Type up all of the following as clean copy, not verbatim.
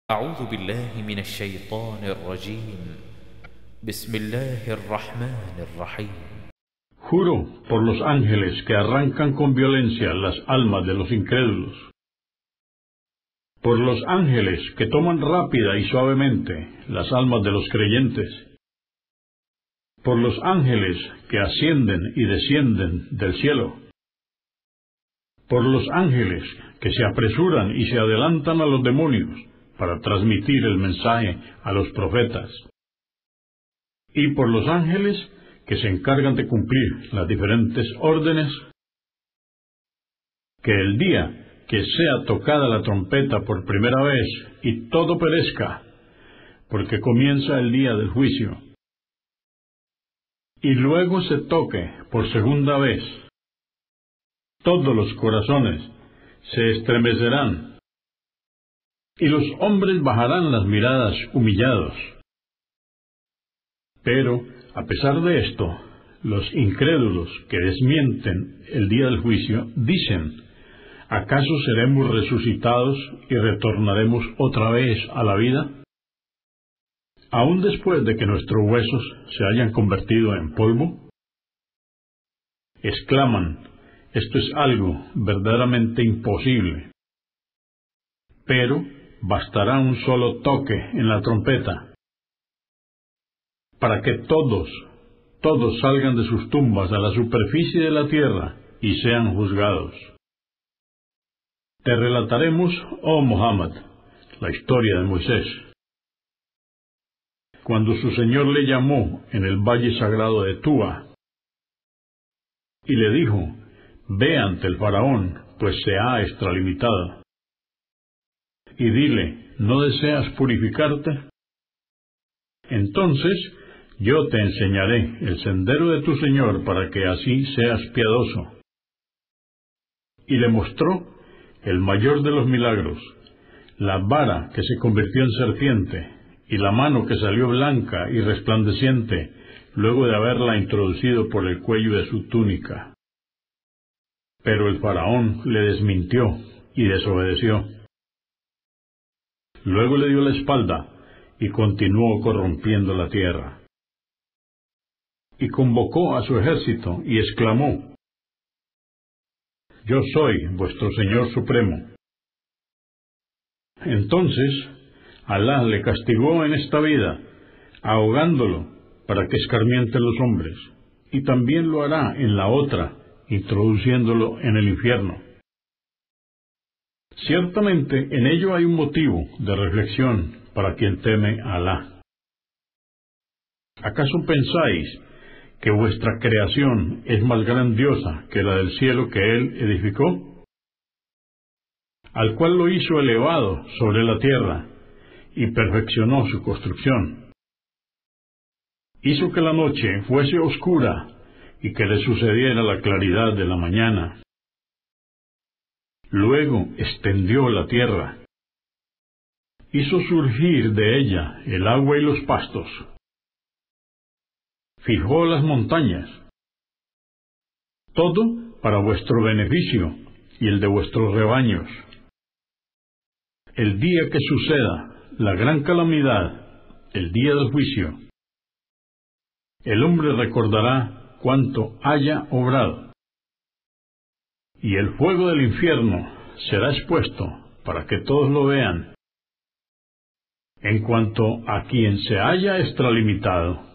أعوذ بالله من الشيطان الرجيم. بسم الله الرحمن الرحيم. Juro por los ángeles que arrancan con violencia las almas de los incrédulos, por los ángeles que toman rápida y suavemente las almas de los creyentes, por los ángeles que ascienden y descienden del cielo, por los ángeles que se apresuran y se adelantan a los demonios para transmitir el mensaje a los profetas, y por los ángeles que se encargan de cumplir las diferentes órdenes, que el día que sea tocada la trompeta por primera vez y todo perezca, porque comienza el día del juicio, y luego se toque por segunda vez, todos los corazones se estremecerán, y los hombres bajarán las miradas humillados. Pero, a pesar de esto, los incrédulos que desmienten el día del juicio dicen: ¿acaso seremos resucitados y retornaremos otra vez a la vida? ¿Aún después de que nuestros huesos se hayan convertido en polvo? Exclaman: esto es algo verdaderamente imposible. Pero bastará un solo toque en la trompeta para que todos salgan de sus tumbas a la superficie de la tierra y sean juzgados. Te relataremos, oh Muhammad, la historia de Moisés, cuando su Señor le llamó en el valle sagrado de Túa y le dijo: ve ante el faraón, pues se ha extralimitado, y dile: ¿no deseas purificarte? Entonces yo te enseñaré el sendero de tu Señor para que así seas piadoso. Y le mostró el mayor de los milagros, la vara que se convirtió en serpiente, y la mano que salió blanca y resplandeciente, luego de haberla introducido por el cuello de su túnica. Pero el faraón le desmintió y desobedeció. Luego le dio la espalda y continuó corrompiendo la tierra. Y convocó a su ejército y exclamó: yo soy vuestro Señor Supremo. Entonces Alá le castigó en esta vida, ahogándolo para que escarmienten los hombres, y también lo hará en la otra, introduciéndolo en el infierno. Ciertamente en ello hay un motivo de reflexión para quien teme a Alá. ¿Acaso pensáis que vuestra creación es más grandiosa que la del cielo que Él edificó? Al cual lo hizo elevado sobre la tierra y perfeccionó su construcción. Hizo que la noche fuese oscura y que le sucediera la claridad de la mañana. Luego extendió la tierra. Hizo surgir de ella el agua y los pastos. Fijó las montañas. Todo para vuestro beneficio y el de vuestros rebaños. El día que suceda la gran calamidad, el día del juicio, el hombre recordará cuánto haya obrado, y el fuego del infierno será expuesto para que todos lo vean. En cuanto a quien se haya extralimitado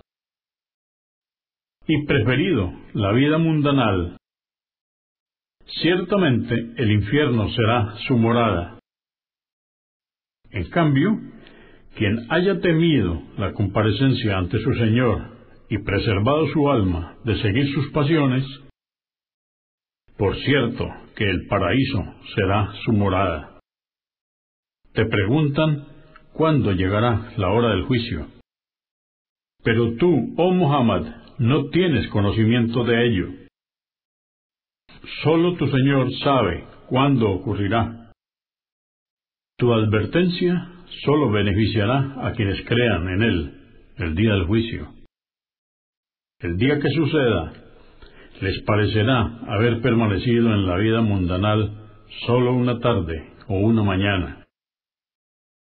y preferido la vida mundanal, ciertamente el infierno será su morada. En cambio, quien haya temido la comparecencia ante su Señor y preservado su alma de seguir sus pasiones, por cierto que el paraíso será su morada. Te preguntan cuándo llegará la hora del juicio. Pero tú, oh Muhammad, no tienes conocimiento de ello. Solo tu Señor sabe cuándo ocurrirá. Tu advertencia solo beneficiará a quienes crean en Él el día del juicio. El día que suceda, les parecerá haber permanecido en la vida mundanal solo una tarde o una mañana.